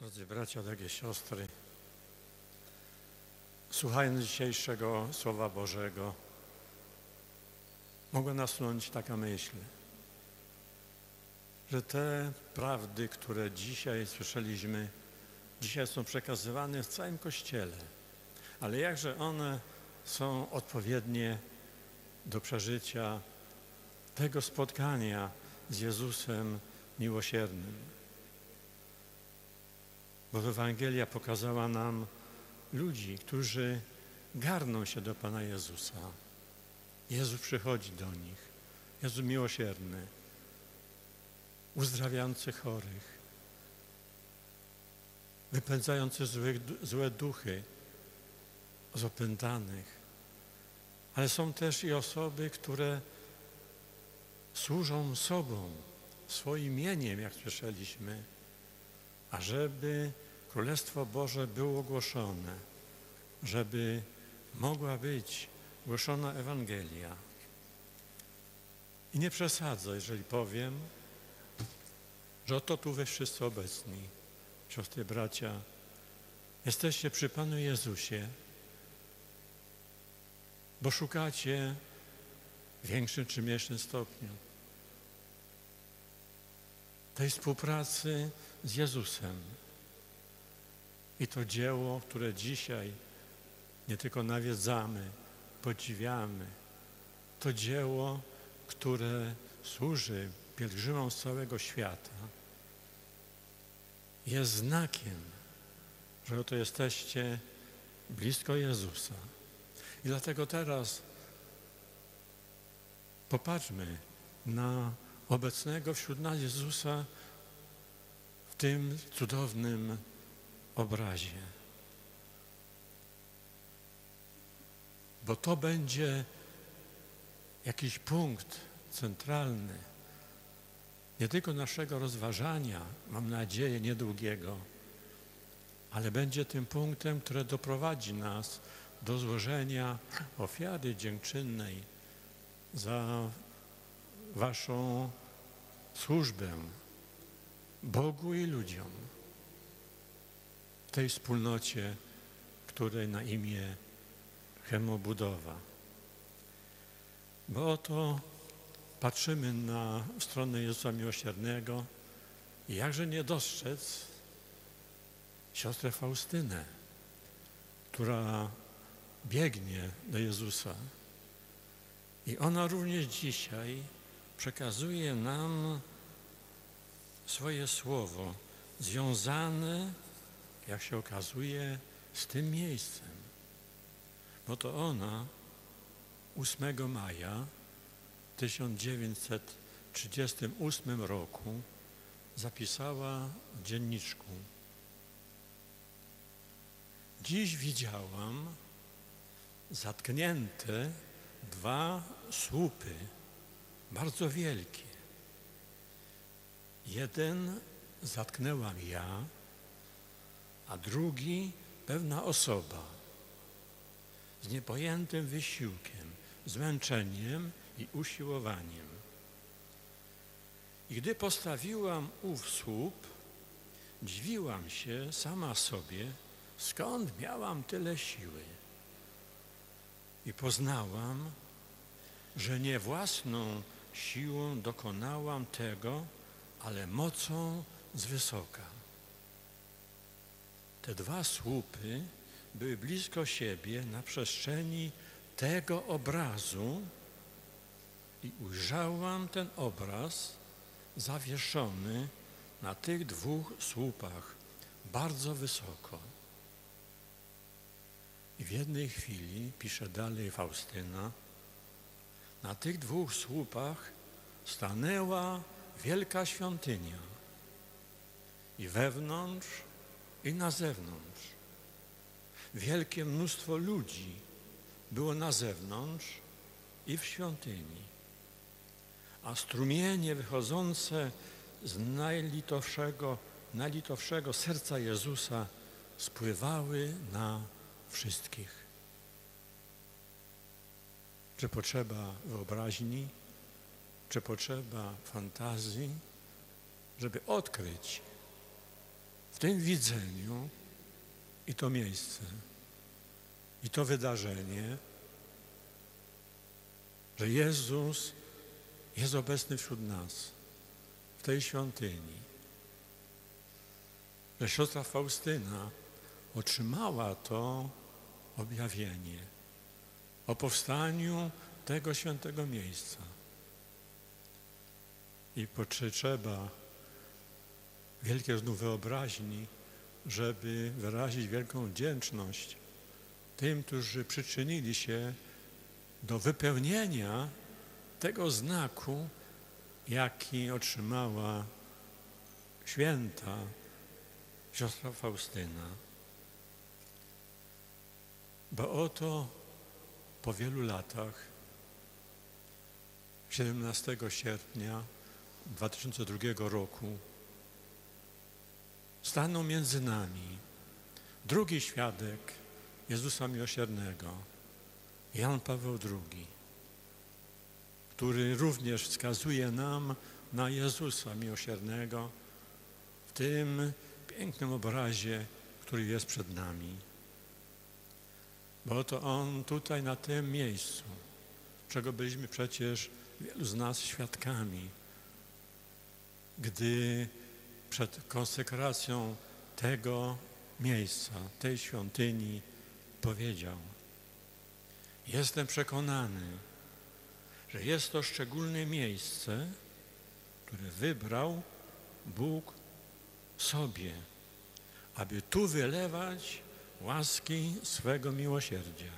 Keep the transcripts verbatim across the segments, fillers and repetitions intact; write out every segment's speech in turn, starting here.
Drodzy bracia, drogie siostry, słuchając dzisiejszego Słowa Bożego, mogła nasunąć taka myśl, że te prawdy, które dzisiaj słyszeliśmy, dzisiaj są przekazywane w całym Kościele, ale jakże one są odpowiednie do przeżycia tego spotkania z Jezusem miłosiernym. Bo Ewangelia pokazała nam ludzi, którzy garną się do Pana Jezusa. Jezus przychodzi do nich. Jezus miłosierny, uzdrawiający chorych, wypędzający złe, złe duchy z opętanych. Ale są też i osoby, które służą sobą, swoim mieniem, jak słyszeliśmy, ażeby Królestwo Boże było głoszone, żeby mogła być głoszona Ewangelia. I nie przesadzę, jeżeli powiem, że oto tu wy wszyscy obecni, siostry, bracia, jesteście przy Panu Jezusie, bo szukacie w większym czy mniejszym stopniu tej współpracy z Jezusem. I to dzieło, które dzisiaj nie tylko nawiedzamy, podziwiamy, to dzieło, które służy pielgrzymom z całego świata, jest znakiem, że oto jesteście blisko Jezusa. I dlatego teraz popatrzmy na obecnego wśród nas Jezusa w tym cudownym obrazie. Bo to będzie jakiś punkt centralny nie tylko naszego rozważania, mam nadzieję, niedługiego, ale będzie tym punktem, który doprowadzi nas do złożenia ofiary dziękczynnej za waszą służbę Bogu i ludziom w tej wspólnocie, której na imię Chemobudowa. Bo oto patrzymy na stronę Jezusa Miłosiernego i jakże nie dostrzec siostrę Faustynę, która biegnie do Jezusa. I ona również dzisiaj przekazuje nam swoje słowo związane, jak się okazuje, z tym miejscem. Bo to ona ósmego maja tysiąc dziewięćset trzydziestego ósmego roku zapisała w dzienniczku: dziś widziałam zatknięte dwa słupy, bardzo wielkie. Jeden zatknęłam ja, a drugi pewna osoba z niepojętym wysiłkiem, zmęczeniem i usiłowaniem. I gdy postawiłam ów słup, dziwiłam się sama sobie, skąd miałam tyle siły. I poznałam, że nie własną siłą dokonałam tego, ale mocą z wysoka. Te dwa słupy były blisko siebie na przestrzeni tego obrazu i ujrzałam ten obraz zawieszony na tych dwóch słupach bardzo wysoko. I w jednej chwili, pisze dalej Faustyna, na tych dwóch słupach stanęła wielka świątynia i wewnątrz, i na zewnątrz. Wielkie mnóstwo ludzi było na zewnątrz i w świątyni, a strumienie wychodzące z najlitowszego, najlitowszego serca Jezusa spływały na wszystkich. Czy potrzeba wyobraźni, czy potrzeba fantazji, żeby odkryć w tym widzeniu i to miejsce, i to wydarzenie, że Jezus jest obecny wśród nas, w tej świątyni, że siostra Faustyna otrzymała to objawienie o powstaniu tego świętego miejsca. I potrzeba wielkiej znów wyobraźni, żeby wyrazić wielką wdzięczność tym, którzy przyczynili się do wypełnienia tego znaku, jaki otrzymała święta siostra Faustyna. Bo oto po wielu latach, siedemnastego sierpnia dwa tysiące drugiego roku, stanął między nami drugi świadek Jezusa Miłosiernego, Jan Paweł drugi, który również wskazuje nam na Jezusa Miłosiernego w tym pięknym obrazie, który jest przed nami. Bo to On tutaj na tym miejscu, czego byliśmy przecież wielu z nas świadkami, gdy przed konsekracją tego miejsca, tej świątyni powiedział: jestem przekonany, że jest to szczególne miejsce, które wybrał Bóg sobie, aby tu wylewać łaski swego miłosierdzia.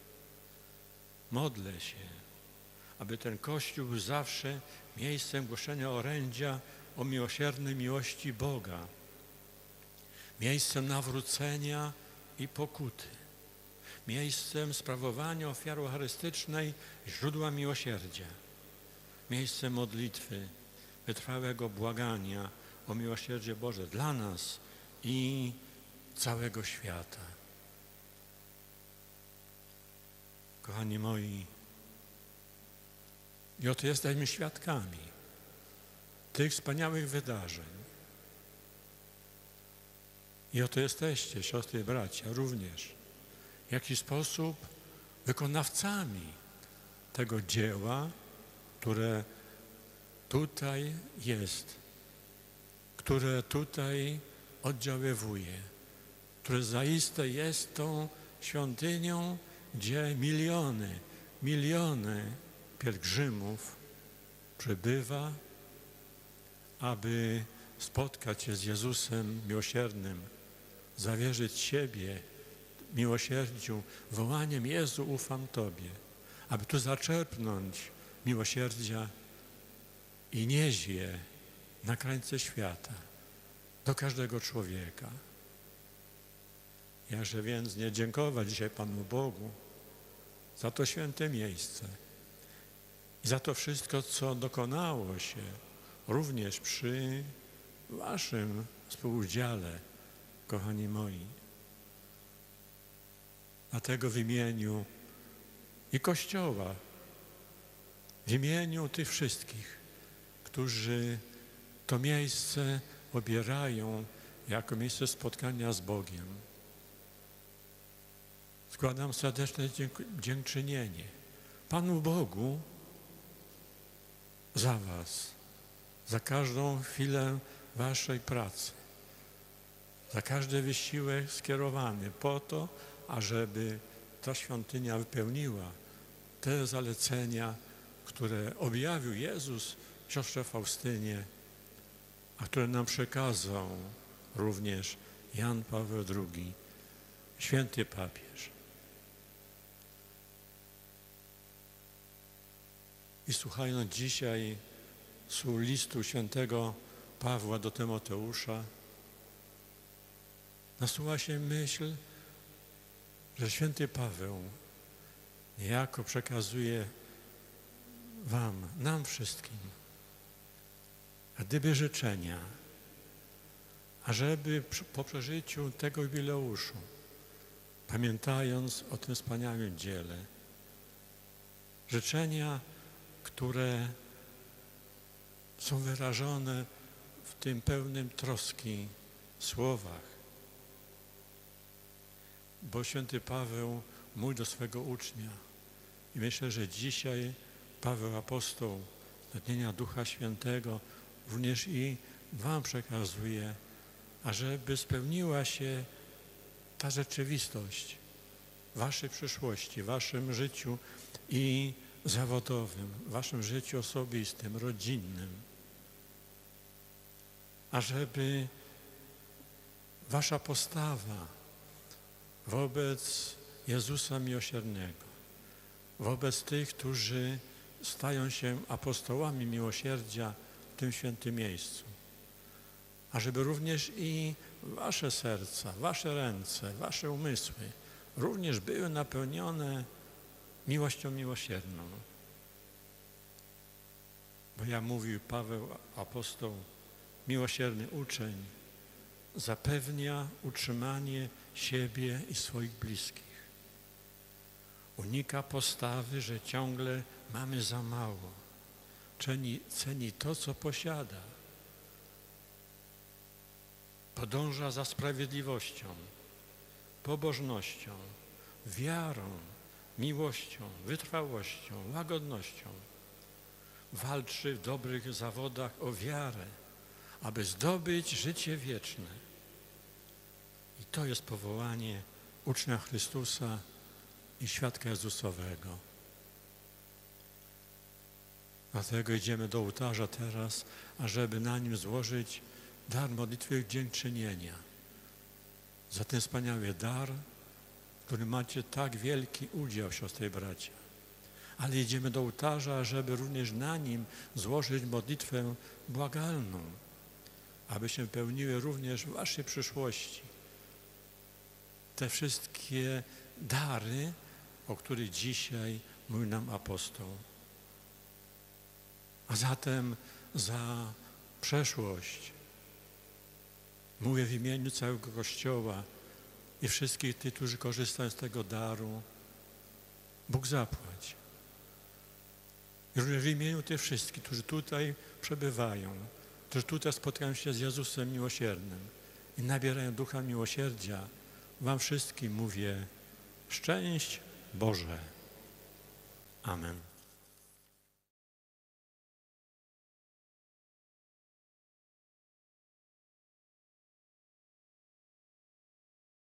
Modlę się, aby ten Kościół był zawsze miejscem głoszenia orędzia o miłosiernej miłości Boga, miejscem nawrócenia i pokuty, miejscem sprawowania ofiary eucharystycznej, źródła miłosierdzia, miejscem modlitwy, wytrwałego błagania o miłosierdzie Boże dla nas i całego świata. Kochani moi, i oto jesteśmy świadkami tych wspaniałych wydarzeń. I oto jesteście, siostry i bracia, również w jakiś sposób wykonawcami tego dzieła, które tutaj jest, które tutaj oddziaływuje, które zaiste jest tą świątynią, gdzie miliony, miliony pielgrzymów przybywa, aby spotkać się z Jezusem miłosiernym, zawierzyć siebie miłosierdziu, wołaniem: Jezu, ufam Tobie, aby tu zaczerpnąć miłosierdzia i nieść je na krańce świata, do każdego człowieka. Jakże więc nie dziękować dzisiaj Panu Bogu za to święte miejsce i za to wszystko, co dokonało się również przy Waszym współudziale, kochani moi. Dlatego w imieniu i Kościoła, w imieniu tych wszystkich, którzy to miejsce obierają jako miejsce spotkania z Bogiem, składam serdeczne dziękczynienie Panu Bogu za Was, za każdą chwilę Waszej pracy, za każdy wysiłek skierowany po to, ażeby ta świątynia wypełniła te zalecenia, które objawił Jezus siostrze Faustynie, a które nam przekazał również Jan Paweł drugi, święty papież. I słuchając dzisiaj słów listu świętego Pawła do Tymoteusza, nasuwa się myśl, że święty Paweł niejako przekazuje wam, nam wszystkim, a gdyby życzenia, ażeby po przeżyciu tego jubileuszu, pamiętając o tym wspaniałym dziele, życzenia, które są wyrażone w tym pełnym troski słowach. Bo święty Paweł mówił do swego ucznia i myślę, że dzisiaj Paweł apostoł natchnienia Ducha Świętego również i wam przekazuje, ażeby spełniła się ta rzeczywistość w waszej przyszłości, w waszym życiu i zawodowym, w waszym życiu osobistym, rodzinnym. Ażeby wasza postawa wobec Jezusa Miłosiernego, wobec tych, którzy stają się apostołami miłosierdzia w tym świętym miejscu, ażeby również i wasze serca, wasze ręce, wasze umysły również były napełnione miłością miłosierną. Bo jak mówił Paweł apostoł, miłosierny uczeń zapewnia utrzymanie siebie i swoich bliskich. Unika postawy, że ciągle mamy za mało. Ceni, ceni to, co posiada. Podąża za sprawiedliwością, pobożnością, wiarą, miłością, wytrwałością, łagodnością. Walczy w dobrych zawodach o wiarę, aby zdobyć życie wieczne. I to jest powołanie ucznia Chrystusa i świadka Jezusowego. Dlatego idziemy do ołtarza teraz, ażeby na nim złożyć dar modlitwy dziękczynienia za ten wspaniały dar, w którym macie tak wielki udział, siostry i bracia. Ale idziemy do ołtarza, żeby również na nim złożyć modlitwę błagalną, aby się pełniły również w waszej przyszłości te wszystkie dary, o których dzisiaj mówi nam apostoł. A zatem za przeszłość mówię w imieniu całego Kościoła i wszystkich tych, którzy korzystają z tego daru, Bóg zapłać. I również w imieniu tych wszystkich, którzy tutaj przebywają, którzy tutaj spotkają się z Jezusem Miłosiernym i nabierają Ducha Miłosierdzia, wam wszystkim mówię: szczęść Boże. Amen.